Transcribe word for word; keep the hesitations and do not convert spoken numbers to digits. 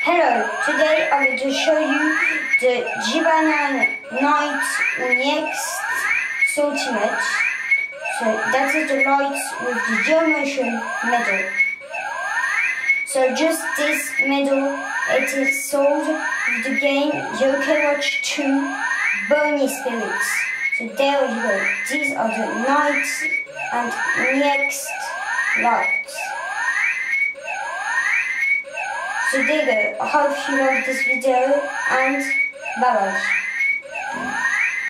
Hello, today I'm going to show you the Jibanyan Nyaight Ultimate. So that is the lights with the geomotion medal. So just this medal, it is sold with the game Yokai Watch two Bony Spirits. So there you go. These are the Nyaight and Nyaight lights. So there you go. I hope you love this video and bye bye.